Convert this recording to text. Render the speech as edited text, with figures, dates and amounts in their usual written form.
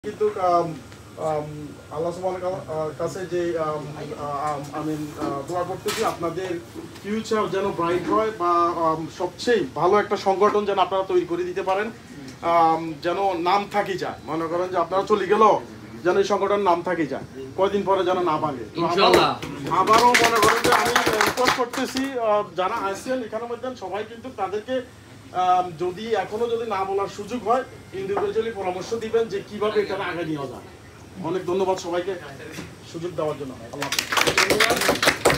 কিন্তু আল্লাহ সুবহানাহু কাছে যে আমি দোয়া করতেছি আপনাদের ফিউচার যেন ব্রাইট হয় বা সবচেয়ে ভালো একটা সংগঠন যেন আপনারা তৈরি করে দিতে পারেন, যেন নাম থাকি যায়। মনে করেন যে আপনারা চলে গেল যেন এই সংগঠনের নাম থাকি যায়, কয়দিন পরে যেন না ভাঙে। আবারও মনে করেন যে আমি রিকোয়েস্ট করতেছি যারা আসছেন এখানের মধ্যে সবাই কিন্তু তাদেরকে যদি এখনো যদি না বলার সুযোগ হয় ইন্ডিভিজুয়ালি পরামর্শ দিবেন যে কিভাবে এটা আগে নিয়ে যায়। অনেক ধন্যবাদ সবাইকে সুযোগ দেওয়ার জন্য। আল্লাহ হাফেজ।